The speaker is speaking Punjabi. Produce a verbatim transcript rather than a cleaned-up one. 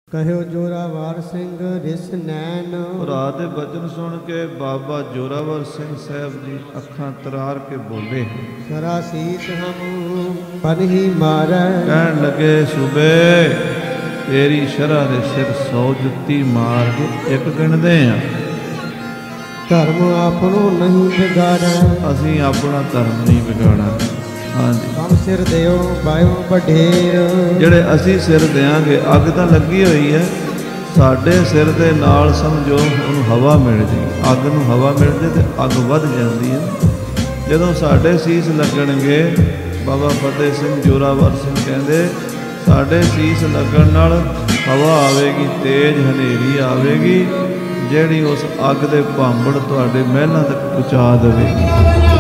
ਕਹਿਓ ਜੋਰਾਵਰ ਸਿੰਘ ਰਿਸ ਨੈਣ। ਭਰਾ ਦੇ ਬਚਨ ਸੁਣ ਕੇ ਬਾਬਾ ਜੋਰਾਵਰ ਸਿੰਘ ਸਾਹਿਬ ਜੀ ਅੱਖਾਂ ਤਰਾਰ ਕੇ ਬੋਲੇ, ਸਰਾ ਸੀਸ ਹਮ ਪਨ ਹੀ ਮਾਰੈ। ਕਹਿਣ ਲੱਗੇ, ਸੂਬੇ ਤੇਰੀ ਸ਼ਰ੍ਹਾ ਦੇ ਸਿਰ ਸੌ ਜੁੱਤੀ ਮਾਰ ਕੇ ਇੱਕ ਗਿਣਦੇ ਆ। ਧਰਮ ਆਪਣੋ ਨਹੀਂ ਵਿਗਾੜੈ। ਅਸੀਂ ਆਪਣਾ ਧਰਮ ਨਹੀਂ ਵਿਗਾੜਨਾ। ਹਾਂਜੀ, ਹਮ ਸਿਰ ਦਿਓ ਬਾਇਓ ਵਡੇਰ। ਜਿਹੜੇ ਅਸੀਂ ਸਿਰ ਦਿਆਂਗੇ, ਅੱਗ ਤਾਂ ਲੱਗੀ ਹੋਈ ਹੈ, ਸਾਡੇ ਸਿਰ ਦੇ ਨਾਲ ਸਮਝੋ ਉਹਨੂੰ ਹਵਾ ਮਿਲ ਜੇ। ਅੱਗ ਨੂੰ ਹਵਾ ਮਿਲ ਜੇ ਤੇ ਅੱਗ ਵੱਧ ਜਾਂਦੀ ਹੈ। ਜਦੋਂ ਸਾਡੇ ਸੀਸ ਲੱਗਣਗੇ, ਬਾਬਾ ਫਤਿਹ ਸਿੰਘ ਜੋਰਾਵਰ ਸਿੰਘ ਕਹਿੰਦੇ, ਸਾਡੇ ਸੀਸ ਲੱਗਣ ਨਾਲ ਹਵਾ ਆਵੇਗੀ, ਤੇਜ਼ ਹਨੇਰੀ ਆਵੇਗੀ, ਜਿਹੜੀ ਉਸ ਅੱਗ ਦੇ ਭਾਂਬੜ ਤੁਹਾਡੇ ਮਹਿਲਾਂ ਤੱਕ ਪਹੁੰਚਾ ਦੇਵੇਗੀ।